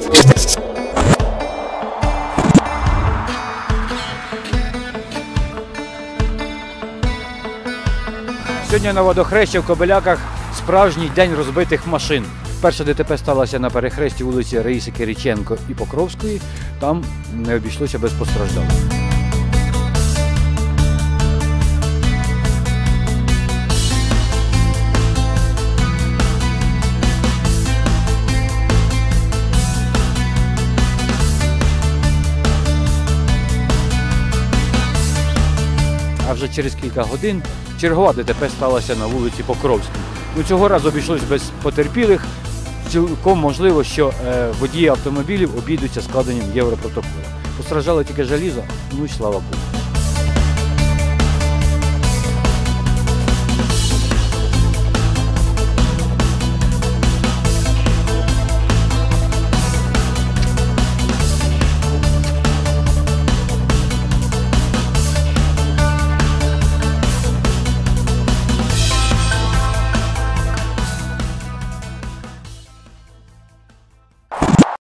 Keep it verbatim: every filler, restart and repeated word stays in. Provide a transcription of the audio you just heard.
Сьогодні на водохрещі в Кобиляках справжній день розбитих машин. Перша ДТП сталося на перехресті вулиці Раїси Кириченко і Покровської. Там не обійшлося без постраждалих. А вже через кілька годин чергова ДТП сталася на вулиці Покровській. Ну, цього разу обійшлось без потерпілих. Цілком можливо, що е, водії автомобілів обійдуться складенням Європротоколу. Постраждало тільки желізо, ну і слава Богу.